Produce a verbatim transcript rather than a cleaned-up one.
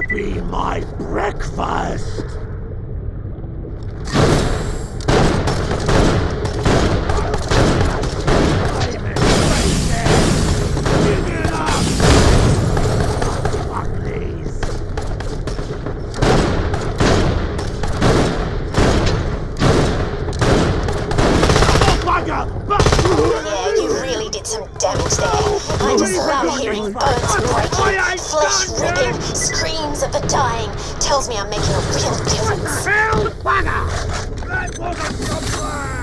be my breakfast? Yeah, you really did some damage there. I just love hearing bones breaking, flesh ripping, screams of the dying. Tells me I'm making a real difference. Hell, bugger! That wasn't your plan!